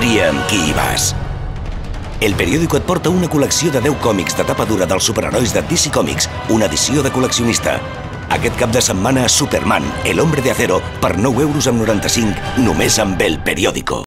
Tria amb qui hi vas. El periòdico et porta una col·lecció de 10 còmics de tapa dura dels superherois de DC Comics, una edició de col·leccionista. Aquest cap de setmana, Superman, el hombre de acero, per 9,95 € només amb El Periódico.